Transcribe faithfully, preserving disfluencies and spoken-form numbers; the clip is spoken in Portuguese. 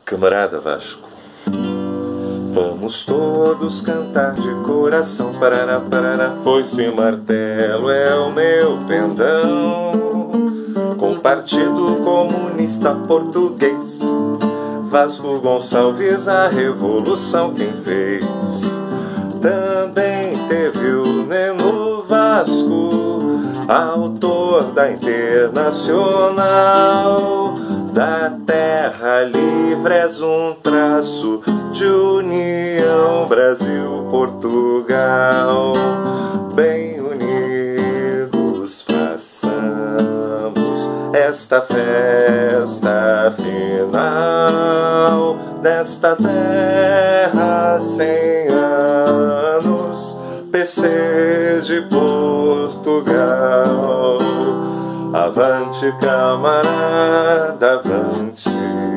Camarada Vasco, vamos todos cantar de coração. Parará, parará, foice e martelo é o meu pendão. Com o Partido Comunista Português, Vasco Gonçalves a revolução quem fez. Também teve o Neno Vasco, autor da Internacional. Da terra livre és um traço de união, Brasil-Portugal. Bem unidos façamos esta festa final desta terra cem anos, P C de Portugal. Avante, camarada, avante.